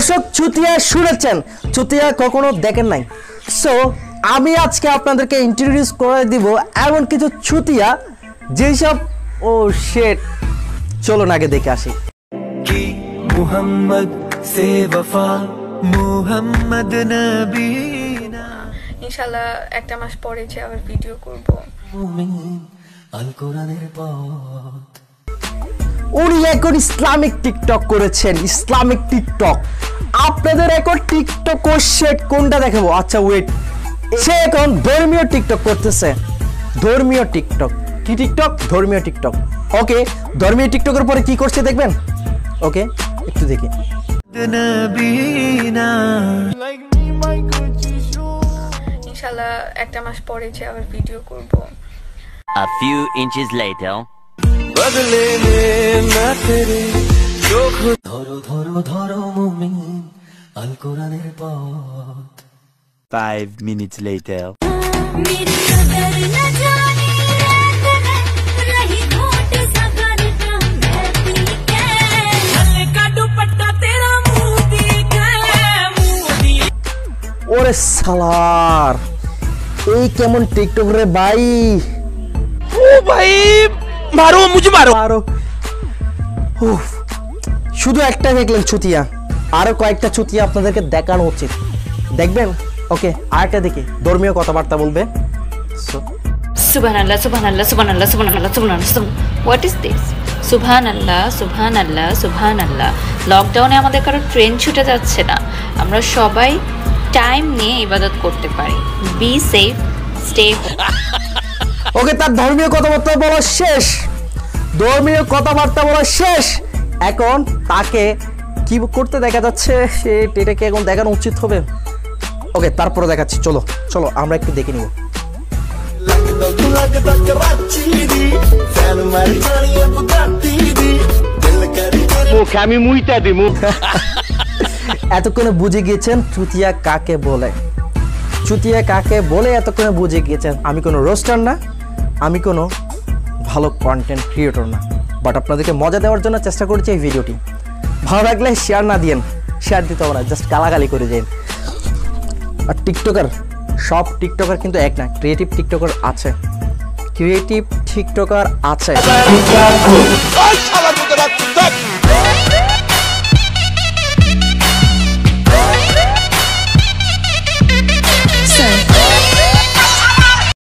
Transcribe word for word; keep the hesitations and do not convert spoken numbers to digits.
দর্শক চুতিয়া শুনেছেন, চুতিয়া কখনো দেখেন নাই। সো আমি আজকে আপনাদেরকে ইন্ট্রোডিউস করে দিব এমন কিছু চুতিয়া যেসব ও শিট। চলুন আগে দেখে আসি। কি মুহাম্মদ সে ওয়ফা মুহাম্মদ নবীনা। ইনশাআল্লাহ একটা মাস পরে যে আবার ভিডিও করব। মুমিন আল কোরআনের পথ। উনি এখন ইসলামিক টিকটক করেছেন, ইসলামিক টিকটক। আপনাদের এখন টিকটক ও শেট কোনটা দেখাবো? আচ্ছা ওয়েট, সে এখন ধর্মীয় টিকটক করতেছে। ধর্মীয় টিকটক কি টিকটক? ধর্মীয় টিকটক। ওকে, ধর্মীয় টিকটকের পরে কি করছে দেখবেন? ওকে, একটু দেখি। ইনশাআল্লাহ একটা মাস পরে যে আবার ভিডিও করব। A few inches later. বদলে নে না তেরে চোখ ধরো ধরো ধরো মুমিন আল কোরআনের পথ। Five minutes later. मेरी कदर न जाने रही घोट सगर का मैं पी के हल्का दुपट्टा तेरा मुंह दिखे मुंह दी। ওরে সালার, এই কেমন টিকটক রে ভাই। ओ भाई मारो मुझे मारो আরো উফ, শুধু একটা দেখলেন চুতিয়া, আরো কয়েকটা চুতিয়া আপনাদেরকে দেখানো উচিত, দেখবেন? ওকে, আরেকটা দেখি, ধর্মীয় কথাবার্তা বলবে। Subhanallah, Subhanallah, Subhanallah, Subhanallah, Subhanallah. What is this? Subhanallah, Subhanallah, Subhanallah. লকডাউনে আমাদের কারো ট্রেন ছুটে যাচ্ছে না, আমরা সবাই টাইম নিয়ে ইবাদত করতে পারি। Be safe, stay home. Okay, তার ধর্মীয় কথাবার্তা বলা শেষ, ধর্মীয় কথাবার্তা বলা শেষ। এখন তাকে কি করতে দেখা যাচ্ছে, সে এটাকে এখন দেখানো উচিত হবে। ওকে, তারপরে দেখাচ্ছি, চলো চলো আমরা একটু দেখে নিব। আমি মুইতা দিই মুখ। এতক্ষণে বুঝে গিয়েছেন চুতিয়া কাকে বলে, চুতিয়া কাকে বলে এতক্ষণে বুঝে গিয়েছেন। আমি কোনো রোস্টার না, আমি কোনো ভালো কন্টেন্ট ক্রিয়েটর না, বাট আপনাদেরকে মজা দেওয়ার জন্য চেষ্টা করেছি এই ভিডিওটি। ভালো লাগলে শেয়ার না দিয়েন, শেয়ার দিতে হবে না, জাস্ট গালাগালি করে যান। আর টিকটকার, সব টিকটকার কিন্তু এক না, ক্রিয়েটিভ টিকটকার আছে, ক্রিয়েটিভ টিকটকার আছে।